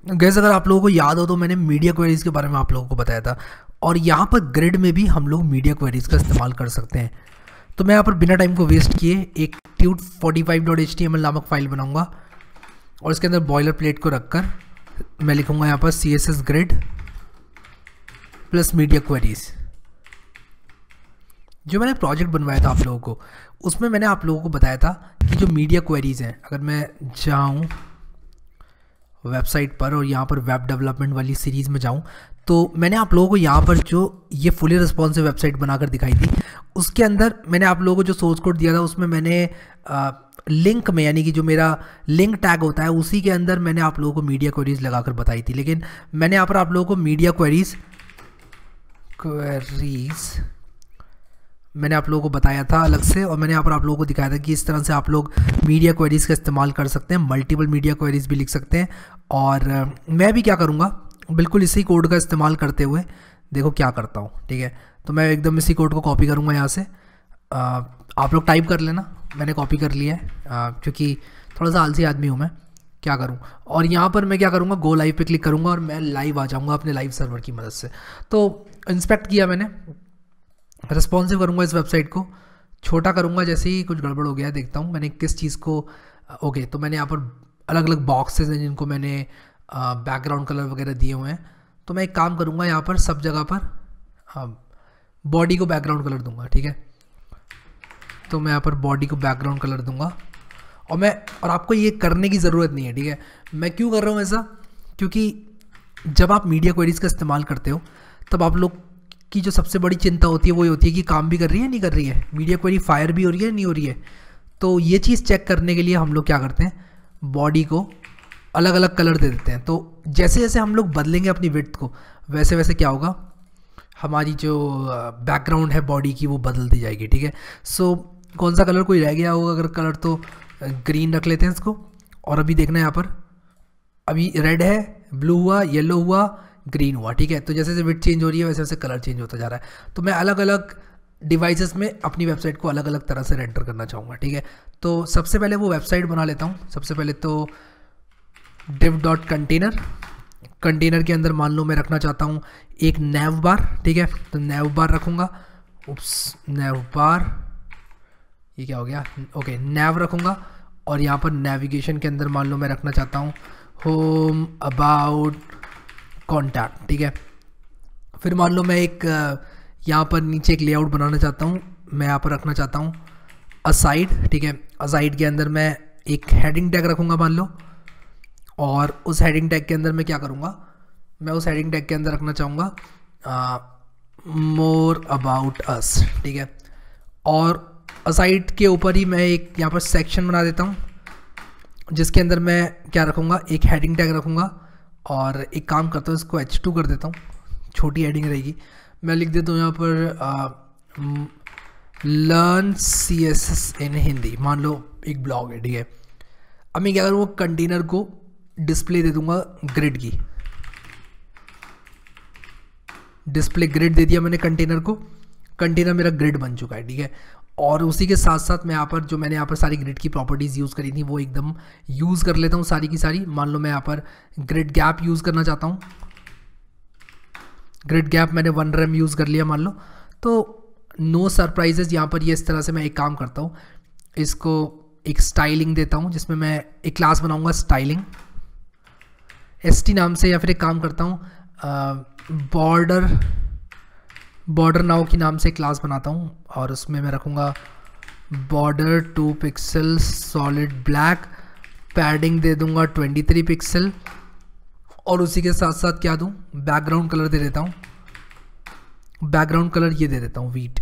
Gas अगर आप लोगों को याद हो तो मैंने मीडिया क्वेरीज के बारे में आप लोगों को बताया था, और यहाँ पर ग्रिड में भी हम लोग मीडिया क्वेरीज का इस्तेमाल कर सकते हैं। तो मैं यहाँ पर बिना टाइम को वेस्ट किए एक tut45.html नामक फाइल बनाऊंगा, और इसके अंदर बॉयलर प्लेट को रखकर मैं लिखूंगा यहाँ पर CSS grid plus media queries. जो मैंने प्रोजेक्ट बनवाया था आप लोगों को, उसमें मैंने आप लोगों को बताया था कि जो मीडिया क्वेरीज हैं, अगर मैं जाऊँ वेबसाइट पर और यहाँ पर वेब डेवलपमेंट वाली सीरीज़ में जाऊँ, तो मैंने आप लोगों को यहाँ पर जो ये फुली रिस्पॉन्सिव वेबसाइट बनाकर दिखाई थी, उसके अंदर मैंने आप लोगों को जो सोर्स कोड दिया था उसमें मैंने लिंक में, यानी कि जो मेरा लिंक टैग होता है उसी के अंदर मैंने आप लोगों को मीडिया क्वेरीज लगाकर बताई थी। लेकिन मैंने यहाँ पर आप लोगों को मीडिया क्वेरीज मैंने आप लोगों को बताया था अलग से, और मैंने यहाँ पर आप लोगों को दिखाया था कि इस तरह से आप लोग मीडिया क्वेरीज का इस्तेमाल कर सकते हैं, मल्टीपल मीडिया क्वेरीज भी लिख सकते हैं। और मैं भी क्या करूँगा, बिल्कुल इसी कोड का इस्तेमाल करते हुए देखो क्या करता हूँ, ठीक है। तो मैं एकदम इसी कोड को कॉपी करूँगा यहाँ से, आप लोग टाइप कर लेना, मैंने कॉपी कर लिया है क्योंकि थोड़ा सा आलसी आदमी हूँ मैं, क्या करूँ। और यहाँ पर मैं क्या करूँगा, गो लाइव पे क्लिक करूँगा और मैं लाइव आ जाऊँगा अपने लाइव सर्वर की मदद से। तो इंस्पेक्ट किया मैंने, रिस्पॉन्सिव करूँगा इस वेबसाइट को, छोटा करूँगा, जैसे ही कुछ गड़बड़ हो गया देखता हूँ मैंने किस चीज़ को। ओके, तो मैंने यहाँ पर अलग अलग बॉक्सेस हैं जिनको मैंने बैकग्राउंड कलर वगैरह दिए हुए हैं। तो मैं एक काम करूँगा, यहाँ पर सब जगह पर बॉडी को बैकग्राउंड कलर दूंगा, ठीक है। तो मैं यहाँ पर बॉडी को बैकग्राउंड कलर दूंगा, और आपको ये करने की ज़रूरत नहीं है, ठीक है। मैं क्यों कर रहा हूँ ऐसा, क्योंकि जब आप मीडिया क्वेरीज का इस्तेमाल करते हो तब आप लोग की जो सबसे बड़ी चिंता होती है वो ये होती है कि काम भी कर रही है नहीं कर रही है, मीडिया क्वेरी फायर भी हो रही है नहीं हो रही है। तो ये चीज़ चेक करने के लिए हम लोग क्या करते हैं, बॉडी को अलग अलग कलर दे देते हैं। तो जैसे जैसे हम लोग बदलेंगे अपनी विड्थ को, वैसे वैसे क्या होगा, हमारी जो बैकग्राउंड है बॉडी की वो बदलती जाएगी, ठीक है। सो कौन सा कलर कोई रह गया होगा अगर कलर, तो ग्रीन रख लेते हैं इसको। और अभी देखना यहाँ पर, अभी रेड है, ब्लू हुआ, येलो हुआ, ग्रीन हुआ, ठीक है। तो जैसे जैसे विड्थ चेंज हो रही है वैसे वैसे कलर चेंज होता जा रहा है। तो मैं अलग अलग डिवाइसेस में अपनी वेबसाइट को अलग अलग तरह से रेंडर करना चाहूँगा, ठीक है। तो सबसे पहले वो वेबसाइट बना लेता हूँ। सबसे पहले तो div.container, कंटेनर के अंदर मान लो मैं रखना चाहता हूँ एक नैव बार, ठीक है। तो नैव बार रखूँगा, नैव बार, ये क्या हो गया, ओके, नैव रखूँगा। और यहाँ पर नेविगेशन के अंदर मान लो मैं रखना चाहता हूँ होम, अबाउट, कॉन्टैक्ट, ठीक है। फिर मान लो मैं एक यहाँ पर नीचे एक लेआउट बनाना चाहता हूँ, मैं यहाँ पर रखना चाहता हूँ असाइड, ठीक है। असाइड के अंदर मैं एक हेडिंग टैग रखूँगा मान लो, और उस हेडिंग टैग के अंदर मैं क्या करूँगा, मैं उस हेडिंग टैग के अंदर रखना चाहूँगा मोर अबाउट अस, ठीक है। और असाइड के ऊपर ही मैं एक यहाँ पर सेक्शन बना देता हूँ जिसके अंदर मैं क्या रखूँगा, एक हेडिंग टैग रखूँगा। और एक काम करता हूँ, इसको H2 कर देता हूँ, छोटी हेडिंग रहेगी। मैं लिख देता हूँ यहाँ पर लर्न CSS इन हिंदी, मान लो एक ब्लॉग है, ठीक है। अब मैं क्या करूँगा, कंटेनर को डिस्प्ले दे दूंगा ग्रिड की, डिस्प्ले ग्रिड दे दिया मैंने कंटेनर को, कंटेनर मेरा ग्रिड बन चुका है, ठीक है। और उसी के साथ साथ मैं यहाँ पर जो मैंने यहाँ पर सारी ग्रिड की प्रॉपर्टीज़ यूज़ करी थी वो एकदम यूज़ कर लेता हूँ सारी की सारी। मान लो मैं यहाँ पर ग्रिड गैप यूज़ करना चाहता हूँ, ग्रिड गैप मैंने 1 rem यूज़ कर लिया मान लो। तो नो सरप्राइजेज यहाँ पर ये इस तरह से मैं एक काम करता हूँ, इसको एक स्टाइलिंग देता हूँ जिसमें मैं एक क्लास बनाऊँगा स्टाइलिंग ST नाम से, या फिर एक काम करता हूँ बॉर्डर नाउ की नाम से क्लास बनाता हूँ, और उसमें मैं रखूँगा border 2 pixel solid black, padding दे दूँगा 23 पिक्सल, और उसी के साथ साथ क्या दूँ, बैकग्राउंड कलर दे देता हूँ, बैकग्राउंड कलर ये दे देता हूँ वीट।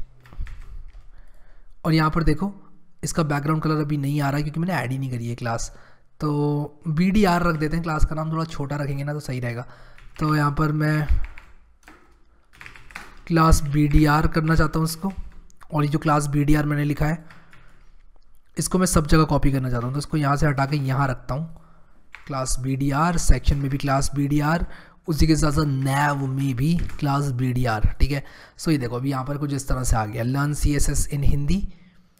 और यहाँ पर देखो इसका बैकग्राउंड कलर अभी नहीं आ रहा है क्योंकि मैंने ऐड ही नहीं करी है क्लास, तो BDR रख देते हैं, क्लास का नाम थोड़ा छोटा रखेंगे ना तो सही रहेगा। तो यहाँ पर मैं क्लास BDR करना चाहता हूँ इसको, और ये जो क्लास BDR मैंने लिखा है इसको मैं सब जगह कॉपी करना चाहता हूँ, तो इसको यहाँ से हटा के यहाँ रखता हूँ, क्लास BDR, सेक्शन में भी क्लास BDR, उसी के साथ साथ नैव में भी क्लास BDR, ठीक है। सो ये देखो अभी यहाँ पर कुछ इस तरह से आ गया, लर्न CSS इन हिंदी।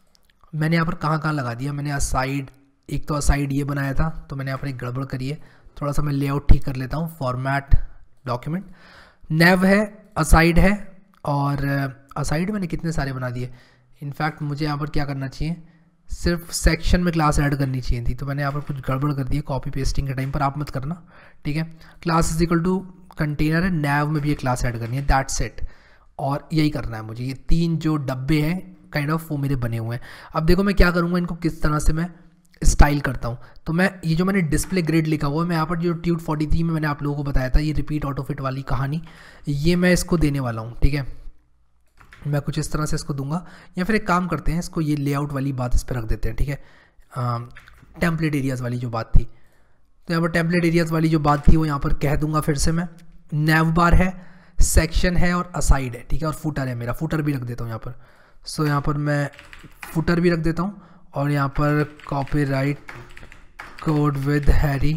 मैंने यहाँ पर कहाँ कहाँ लगा दिया, मैंने असाइड, एक तो असाइड ये बनाया था तो मैंने यहाँ पर एक गड़बड़ करी है, थोड़ा सा मैं लेआउट ठीक कर लेता हूँ। फॉर्मेट डॉक्यूमेंट, नेव है, असाइड है, और असाइड मैंने कितने सारे बना दिए। इनफैक्ट मुझे यहाँ पर क्या करना चाहिए, सिर्फ सेक्शन में क्लास ऐड करनी चाहिए थी, तो मैंने यहाँ पर कुछ गड़बड़ कर दी है कॉपी पेस्टिंग के टाइम पर, आप मत करना, ठीक है। Class is equal to container है, नैव में भी ये क्लास ऐड करनी है, दैट्स इट। और यही करना है मुझे। ये 3 जो डब्बे हैं काइंड ऑफ वो मेरे बने हुए हैं। अब देखो मैं क्या करूँगा, इनको किस तरह से मैं स्टाइल करता हूँ। तो मैं ये जो मैंने डिस्प्ले ग्रिड लिखा हुआ है, मैं यहाँ पर जो ट्यूट 43 में मैंने आप लोगों को बताया था, ये रिपीट ऑटो फिट वाली कहानी, ये मैं इसको देने वाला हूँ, ठीक है। मैं कुछ इस तरह से इसको दूंगा, या फिर एक काम करते हैं, इसको ये लेआउट वाली बात इस पर रख देते हैं, ठीक है। टेम्पलेट एरियाज़ वाली जो बात थी, तो यहाँ पर टेम्पलेट एरियाज़ वाली जो बात थी वो यहाँ पर कह दूंगा फिर से मैं। नैव बार है, सेक्शन है और असाइड है, ठीक है, और फुटर है मेरा, फुटर भी रख देता हूँ यहाँ पर। सो यहाँ पर मैं फुटर भी रख देता हूँ, और यहाँ पर कॉपीराइट कोड विद हैरी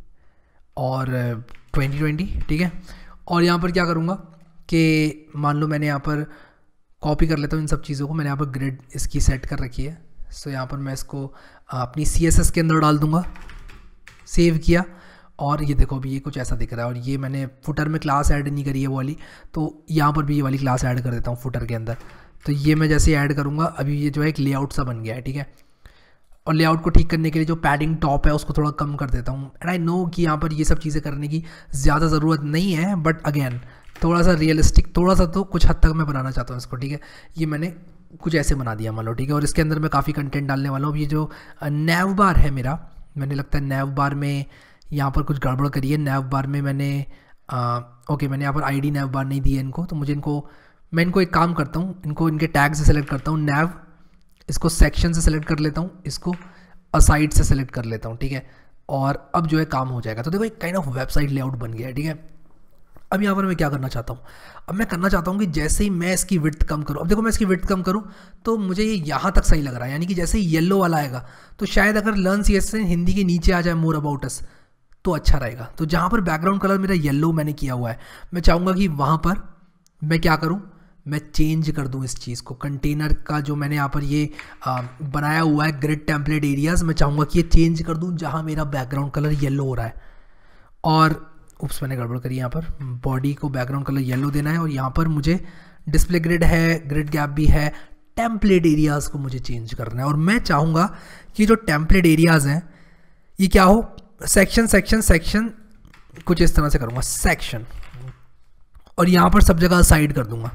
और 2020, ठीक है। और यहाँ पर क्या करूँगा कि मान लो मैंने यहाँ पर कॉपी कर लेता हूँ इन सब चीज़ों को, मैंने यहाँ पर ग्रिड इसकी सेट कर रखी है। सो यहाँ पर मैं इसको अपनी CSS के अंदर डाल दूँगा, सेव किया, और ये देखो अभी ये कुछ ऐसा दिख रहा है। और ये मैंने फुटर में क्लास ऐड नहीं करी है वो वाली, तो यहाँ पर भी ये वाली क्लास ऐड कर देता हूँ फुटर के अंदर। तो ये मैं जैसे ऐड करूँगा, अभी ये जो है एक लेआउट सा बन गया है, ठीक है। और लेआउट को ठीक करने के लिए जो पैडिंग टॉप है उसको थोड़ा कम कर देता हूँ। एंड आई नो कि यहाँ पर ये सब चीज़ें करने की ज़्यादा ज़रूरत नहीं है, बट अगेन थोड़ा सा रियलिस्टिक, थोड़ा सा तो कुछ हद तक मैं बनाना चाहता हूँ इसको, ठीक है। ये मैंने कुछ ऐसे बना दिया मान लो, ठीक है। और इसके अंदर मैं काफ़ी कंटेंट डालने वाला हूँ। ये जो नैव बार है मेरा, मैंने लगता है नैव बार में यहाँ पर कुछ गड़बड़ करी है। नैव बार में मैंने ओके, मैंने यहाँ पर ID नैव बार नहीं दी है इनको, तो मुझे मैं इनको एक काम करता हूँ, इनको इनके टैग से सेलेक्ट करता हूँ, नैव, इसको सेक्शन से सेलेक्ट कर लेता हूँ, इसको असाइड से सेलेक्ट कर लेता हूँ, ठीक है। और अब जो है काम हो जाएगा। तो देखो एक काइंड ऑफ वेबसाइट लेआउट बन गया है, ठीक है। अब यहाँ पर मैं क्या करना चाहता हूँ, अब मैं करना चाहता हूँ कि जैसे ही मैं इसकी विड्थ कम करूँ, अब देखो मैं इसकी विड्थ कम करूँ तो मुझे ये यहाँ तक सही लग रहा है, यानी कि जैसे ही येलो वाला आएगा तो शायद अगर लर्न CSS हिंदी के नीचे आ जाए मोर अबाउट अस तो अच्छा रहेगा। तो जहाँ पर बैकग्राउंड कलर मेरा येलो मैंने किया हुआ है, मैं चाहूँगा कि वहाँ पर मैं क्या करूँ, मैं चेंज कर दूँ इस चीज़ को। कंटेनर का जो मैंने यहाँ पर ये बनाया हुआ है ग्रिड टेम्पलेट एरियाज़, मैं चाहूँगा कि ये चेंज कर दूँ जहाँ मेरा बैकग्राउंड कलर येलो हो रहा है। और उप्स, मैंने गड़बड़ करी, यहाँ पर बॉडी को बैकग्राउंड कलर येलो देना है, और यहाँ पर मुझे डिस्प्ले ग्रिड है, ग्रिड गैप भी है, टेम्पलेट एरियाज़ को मुझे चेंज करना है। और मैं चाहूँगा कि जो टेम्पलेट एरियाज़ हैं ये क्या हो, सेक्शन सेक्शन सेक्शन, कुछ इस तरह से करूँगा सेक्शन, और यहाँ पर सब जगह साइड कर दूँगा।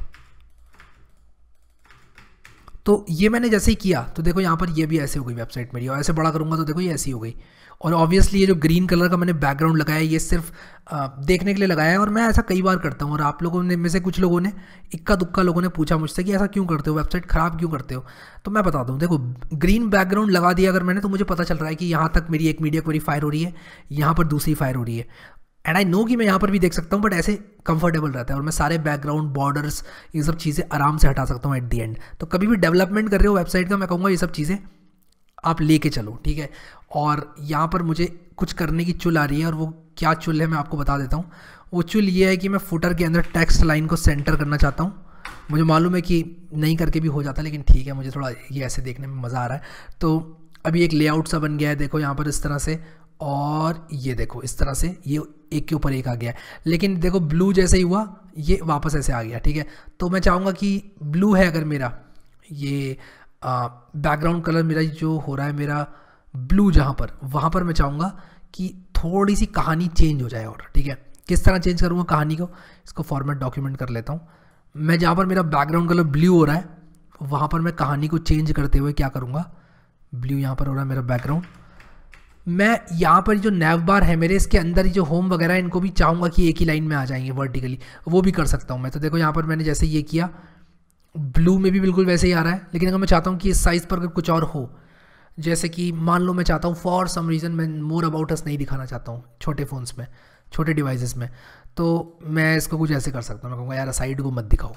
तो ये मैंने जैसे ही किया तो देखो यहाँ पर ये भी ऐसे हो गई वेबसाइट मेरी, और ऐसे बड़ा करूँगा तो देखो ये ऐसी हो गई। और ऑब्वियसली ये जो ग्रीन कलर का मैंने बैकग्राउंड लगाया है ये सिर्फ देखने के लिए लगाया है, और मैं ऐसा कई बार करता हूँ। और आप लोगों ने में से कुछ लोगों ने, इक्का दुक्का लोगों ने पूछा मुझसे कि ऐसा क्यों करते हो, वेबसाइट ख़राब क्यों करते हो। तो मैं बताता हूँ, देखो ग्रीन बैकग्राउंड लगा दिया अगर मैंने, तो मुझे पता चल रहा है कि यहाँ तक मेरी एक मीडिया क्वेरी फायर हो रही है, यहाँ पर दूसरी फायर हो रही है। एंड आई नो कि मैं यहाँ पर भी देख सकता हूँ, बट ऐसे कंफर्टेबल रहता है, और मैं सारे बैकग्राउंड बॉर्डर्स ये सब चीज़ें आराम से हटा सकता हूँ एट दी एंड। तो कभी भी डेवलपमेंट कर रहे हो वेबसाइट का, मैं कहूँगा ये सब चीज़ें आप लेके चलो, ठीक है। और यहाँ पर मुझे कुछ करने की चुल आ रही है, और वो क्या चुल है मैं आपको बता देता हूँ। वो चुल ये है कि मैं फुटर के अंदर टेक्स्ट लाइन को सेंटर करना चाहता हूँ। मुझे मालूम है कि नहीं करके भी हो जाता, लेकिन ठीक है, मुझे थोड़ा ये ऐसे देखने में मज़ा आ रहा है। तो अभी एक लेआउट सा बन गया है, देखो यहाँ पर इस तरह से, और ये देखो इस तरह से ये एक के ऊपर एक आ गया है। लेकिन देखो ब्लू जैसे ही हुआ ये वापस ऐसे आ गया, ठीक है। तो मैं चाहूँगा कि ब्लू है अगर मेरा ये बैकग्राउंड कलर मेरा जो हो रहा है मेरा ब्लू, जहाँ पर वहाँ पर मैं चाहूँगा कि थोड़ी सी कहानी चेंज हो जाए। और ठीक है, किस तरह चेंज करूँगा कहानी को, इसको फॉर्मेट डॉक्यूमेंट कर लेता हूँ मैं। जहाँ पर मेरा बैकग्राउंड कलर ब्लू हो रहा है वहाँ पर मैं कहानी को चेंज करते हुए क्या करूँगा, ब्लू यहाँ पर हो रहा है मेरा बैकग्राउंड, मैं यहाँ पर जो नैव बार है मेरे, इसके अंदर ही जो होम वगैरह है इनको भी चाहूँगा कि एक ही लाइन में आ जाएंगे वर्टिकली, वो भी कर सकता हूँ मैं। तो देखो यहाँ पर मैंने जैसे ये किया, ब्लू में भी बिल्कुल वैसे ही आ रहा है। लेकिन अगर मैं चाहता हूँ कि इस साइज़ पर अगर कुछ और हो, जैसे कि मान लो मैं चाहता हूँ फॉर सम रीज़न मैं मोर अबाउट अस नहीं दिखाना चाहता हूँ छोटे फ़ोन्स में, छोटे डिवाइसेस में, तो मैं इसको कुछ ऐसे कर सकता हूँ। मैं कहूँगा यार साइड को मत दिखाओ,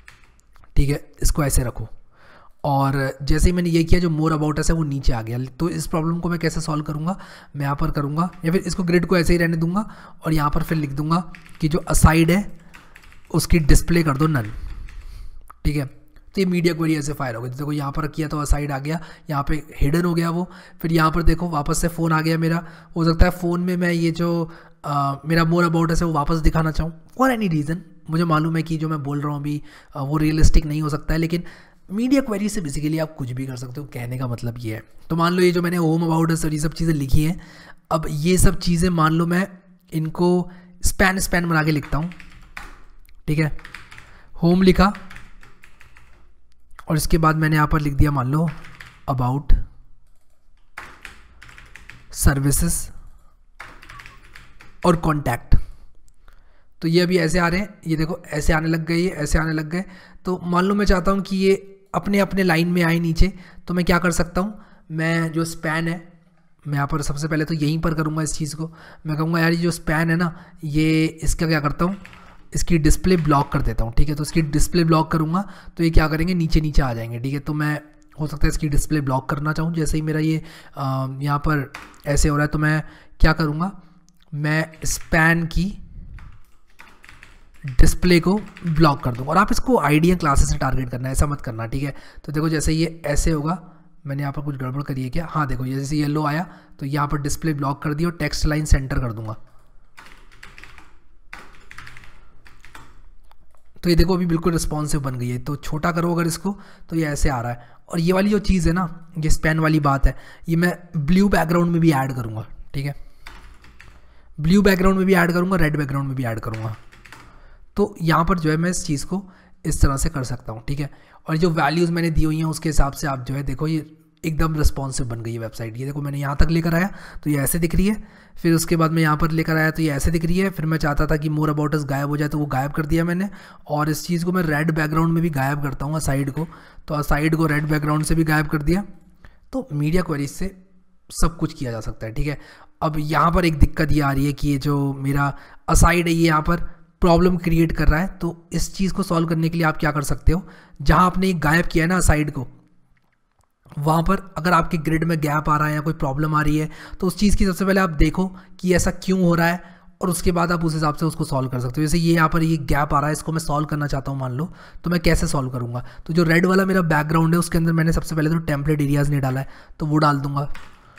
ठीक है, इसको ऐसे रखो। और जैसे ही मैंने ये किया जो मोर अबाउट अस है वो नीचे आ गया। तो इस प्रॉब्लम को मैं कैसे सॉल्व करूँगा, मैं यहाँ पर करूँगा, या फिर इसको ग्रिड को ऐसे ही रहने दूंगा और यहाँ पर फिर लिख दूंगा कि जो असाइड है उसकी डिस्प्ले कर दो नन, ठीक है। तो ये मीडिया क्वेरी ऐसे फायर हो गई। देखो यहाँ पर किया तो असाइड आ गया, यहाँ पे हिडन हो गया वो। फिर यहाँ पर देखो वापस से फ़ोन आ गया मेरा। हो सकता है फ़ोन में मैं ये जो मेरा मोर अबाउट है वो वापस दिखाना चाहूँ फॉर एनी रीज़न। मुझे मालूम है कि जो मैं बोल रहा हूँ अभी वो रियलिस्टिक नहीं हो सकता है, लेकिन मीडिया क्वेरी से बेसिकली आप कुछ भी कर सकते हो, कहने का मतलब ये है। तो मान लो ये जो मैंने होम अबाउट अस और ये सब चीज़ें लिखी हैं, अब ये सब चीज़ें मान लो मैं इनको स्पैन बना के लिखता हूँ, ठीक है। होम लिखा और इसके बाद मैंने यहाँ पर लिख दिया मान लो अबाउट सर्विसेज और कॉन्टैक्ट। तो ये अभी ऐसे आ रहे हैं, ये देखो ऐसे आने लग गए, ये ऐसे आने लग गए। तो मान लो मैं चाहता हूँ कि ये अपने अपने लाइन में आए नीचे, तो मैं क्या कर सकता हूँ, मैं जो स्पैन है मैं यहाँ पर सबसे पहले तो यहीं पर करूँगा इस चीज़ को। मैं कहूँगा यार ये जो स्पैन है ना, ये इसका क्या करता हूँ, इसकी डिस्प्ले ब्लॉक कर देता हूँ, ठीक है। तो इसकी डिस्प्ले ब्लॉक करूँगा तो ये क्या करेंगे, नीचे नीचे आ जाएंगे, ठीक है। तो मैं हो सकता है इसकी डिस्प्ले ब्लॉक करना चाहूँ। जैसे ही मेरा ये यहाँ पर ऐसे हो रहा है तो मैं क्या करूँगा, मैं स्पैन की डिस्प्ले को ब्लॉक कर दूँगा। और आप इसको आइडिया क्लासेस से टारगेट करना है, ऐसा मत करना, ठीक है। तो देखो जैसे ये ऐसे होगा, मैंने यहाँ पर कुछ गड़बड़ करी है क्या, हाँ देखो जैसे येलो आया तो यहाँ पर डिस्प्ले ब्लॉक कर दिया और टेक्स्ट लाइन सेंटर कर दूंगा। तो ये देखो अभी बिल्कुल रिस्पॉन्सिव बन गई है। तो छोटा करो अगर इसको तो ये ऐसे आ रहा है। और ये वाली जो चीज़ है ना, ये स्पैन वाली बात है, ये मैं ब्लू बैकग्राउंड में भी ऐड करूँगा, ठीक है। ब्लू बैकग्राउंड में भी ऐड करूँगा, रेड बैकग्राउंड में भी ऐड करूँगा। तो यहाँ पर जो है मैं इस चीज़ को इस तरह से कर सकता हूँ, ठीक है। और जो वैल्यूज़ मैंने दी हुई हैं उसके हिसाब से आप जो है देखो ये एकदम रिस्पॉन्सिव बन गई है वेबसाइट। ये देखो मैंने यहाँ तक लेकर आया तो ये ऐसे दिख रही है, फिर उसके बाद मैं यहाँ पर लेकर आया तो ये ऐसे दिख रही है। फिर मैं चाहता था कि मोर अबाउट अस गायब हो जाए तो वो गायब कर दिया मैंने। और इस चीज़ को मैं रेड बैकग्राउंड में भी गायब करता हूँ, साइड को, तो साइड को रेड बैकग्राउंड से भी गायब कर दिया। तो मीडिया क्वेरीज से सब कुछ किया जा सकता है, ठीक है। अब यहाँ पर एक दिक्कत ये आ रही है कि ये जो मेरा असाइड है ये यहाँ पर प्रॉब्लम क्रिएट कर रहा है। तो इस चीज़ को सॉल्व करने के लिए आप क्या कर सकते हो, जहाँ आपने एक गायब किया है ना साइड को, वहाँ पर अगर आपके ग्रिड में गैप आ रहा है या कोई प्रॉब्लम आ रही है तो उस चीज़ की सबसे पहले आप देखो कि ऐसा क्यों हो रहा है और उसके बाद आप उस हिसाब से उसको सॉल्व कर सकते हो। जैसे ये यहाँ पर ये गैप आ रहा है, इसको मैं सॉल्व करना चाहता हूँ मान लो, तो मैं कैसे सॉल्व करूँगा। तो जो रेड वाला मेरा बैकग्राउंड है उसके अंदर मैंने सबसे पहले तो टेम्पलेट एरियाज़ नहीं डाला है तो वो डाल दूंगा।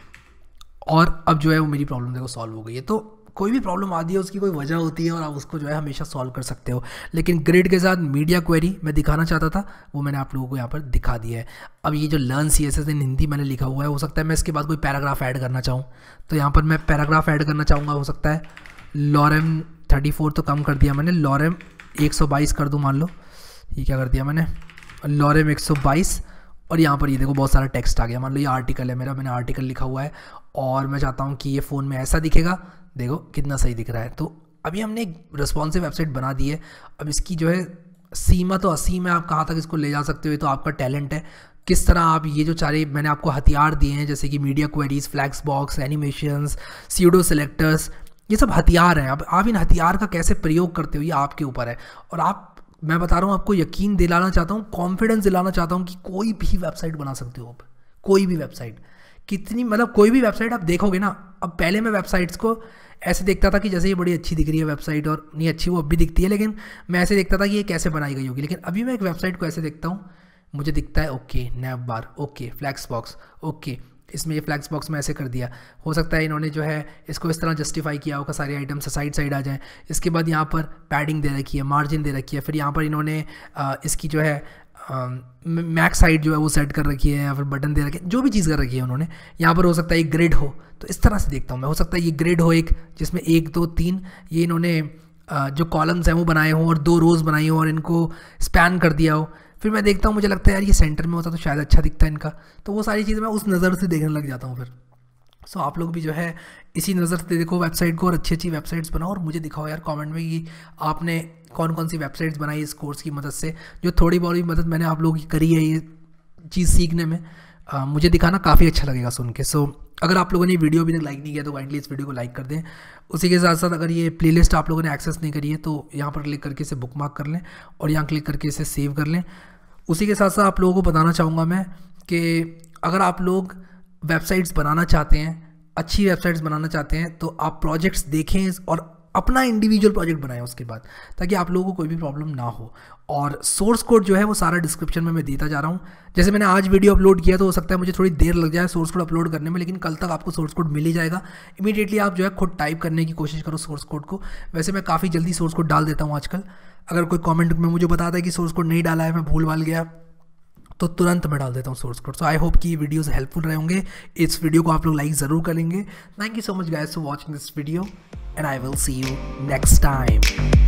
और अब जो है वो मेरी प्रॉब्लम देखो सॉल्व हो गई है। तो कोई भी प्रॉब्लम आती है उसकी कोई वजह होती है और आप उसको जो है हमेशा सॉल्व कर सकते हो। लेकिन ग्रिड के साथ मीडिया क्वेरी मैं दिखाना चाहता था वो मैंने आप लोगों को यहाँ पर दिखा दिया है। अब ये जो लर्न CSS इन हिंदी मैंने लिखा हुआ है, हो सकता है मैं इसके बाद कोई पैराग्राफ ऐड करना चाहूँ तो यहाँ पर मैं पैराग्राफ ऐड करना चाहूँगा। हो सकता है लॉरेम 34 तो कम कर दिया मैंने, लॉरेम 122 कर दूँ मान लो। ये क्या कर दिया मैंने, लॉरेम 122। और यहाँ पर ये देखो बहुत सारा टेक्स्ट आ गया। मान लो ये आर्टिकल है मेरा, मैंने आर्टिकल लिखा हुआ है और मैं चाहता हूँ कि ये फ़ोन में ऐसा दिखेगा, देखो कितना सही दिख रहा है। तो अभी हमने एक रिस्पॉन्सिव वेबसाइट बना दी है। अब इसकी जो है सीमा तो असीम है, आप कहाँ तक इसको ले जा सकते हो ये तो आपका टैलेंट है। किस तरह आप ये जो सारे मैंने आपको हथियार दिए हैं जैसे कि media queries, flex box, animations, pseudo selectors, ये सब हथियार हैं। अब आप इन हथियार का कैसे प्रयोग करते हो ये आपके ऊपर है। और आप, मैं बता रहा हूँ आपको, यकीन दिलाना चाहता हूँ, कॉन्फिडेंस दिलाना चाहता हूँ कि कोई भी वेबसाइट बना सकते हो आप, कोई भी वेबसाइट। कितनी मतलब कोई भी वेबसाइट आप देखोगे ना, अब पहले मैं वेबसाइट्स को ऐसे देखता था कि जैसे ये बड़ी अच्छी दिख रही है वेबसाइट, और नहीं अच्छी वो अब भी दिखती है, लेकिन मैं ऐसे देखता था कि ये कैसे बनाई गई होगी। लेकिन अभी मैं एक वेबसाइट को ऐसे देखता हूँ, मुझे दिखता है okay nav bar, okay flex box, okay इसमें ये फ्लैक्स बॉक्स में ऐसे कर दिया। हो सकता है इन्होंने जो है इसको इस तरह जस्टिफाई किया होगा, सारे आइटम्स साइड साइड आ जाएँ। इसके बाद यहाँ पर पैडिंग दे रखी है, मार्जिन दे रखी है, फिर यहाँ पर इन्होंने इसकी जो है मैक्स साइड जो है वो सेट कर रखी है, या फिर बटन दे रखे, जो भी चीज़ कर रखी है उन्होंने। यहाँ पर हो सकता है एक ग्रिड हो, तो इस तरह से देखता हूँ मैं। हो सकता है ये ग्रिड हो एक, जिसमें 1 2 3 ये इन्होंने जो कॉलम्स हैं वो बनाए हों और 2 रोज़ बनाई हो और इनको स्पैन कर दिया हो। फिर मैं देखता हूँ, मुझे लगता है यार ये सेंटर में होता तो शायद अच्छा दिखता है इनका, तो वो सारी चीज़ें मैं उस नज़र से देखने लग जाता हूँ फिर। सो आप लोग भी जो है इसी नज़र से देखो वेबसाइट को और अच्छी अच्छी वेबसाइट्स बनाओ और मुझे दिखाओ यार कमेंट में कि आपने कौन कौन सी वेबसाइट्स बनाई इस कोर्स की मदद से। जो थोड़ी बहुत मदद मैंने आप लोगों की करी है ये चीज़ सीखने में, मुझे दिखाना काफ़ी अच्छा लगेगा सुन के। सो अगर आप लोगों ने वीडियो अभी तक लाइक नहीं किया तो काइंडली इस वीडियो को लाइक कर दें। उसी के साथ साथ अगर ये प्लेलिस्ट आप लोगों ने एक्सेस नहीं करी है तो यहाँ पर क्लिक करके इसे बुकमार्क कर लें और यहाँ क्लिक करके इसे सेव कर लें। उसी के साथ साथ आप लोगों को बताना चाहूँगा मैं कि अगर आप लोग वेबसाइट्स बनाना चाहते हैं, अच्छी वेबसाइट्स बनाना चाहते हैं, तो आप प्रोजेक्ट्स देखें और अपना इंडिविजुअल प्रोजेक्ट बनाएं उसके बाद, ताकि आप लोगों को कोई भी प्रॉब्लम ना हो। और सोर्स कोड जो है वो सारा डिस्क्रिप्शन में मैं देता जा रहा हूँ। जैसे मैंने आज वीडियो अपलोड किया तो हो सकता है मुझे थोड़ी देर लग जाए सोर्स कोड अपलोड करने में, लेकिन कल तक आपको सोर्स कोड मिल ही जाएगा। इमीडिएटली आप जो है खुद टाइप करने की कोशिश करो सोर्स कोड को। वैसे मैं काफ़ी जल्दी सोर्स कोड डाल देता हूँ आजकल। अगर कोई कमेंट में मुझे बताता है कि सोर्स कोड नहीं डाला है, मैं भूल भाल गया, तो तुरंत मैं डाल देता हूँ source code. So I hope कि वीडियोस हेल्पफुल रहे होंगे। इस वीडियो को आप लोग लाइक ज़रूर करेंगे। Thank you so much guys for watching this video and I will see you next time.